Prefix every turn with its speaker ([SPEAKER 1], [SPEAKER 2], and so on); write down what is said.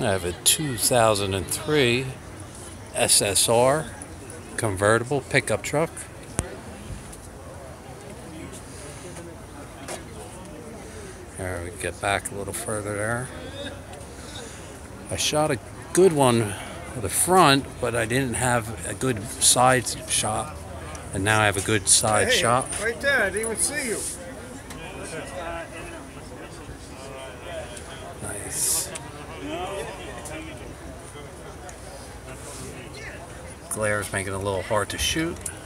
[SPEAKER 1] I have a 2003 SSR convertible pickup truck. There, we get back a little further there. I shot a good one for the front, but I didn't have a good side shot. And now I have a good side shot.
[SPEAKER 2] Right there, I didn't even see you.
[SPEAKER 1] Nice. Glare's making it a little hard to shoot.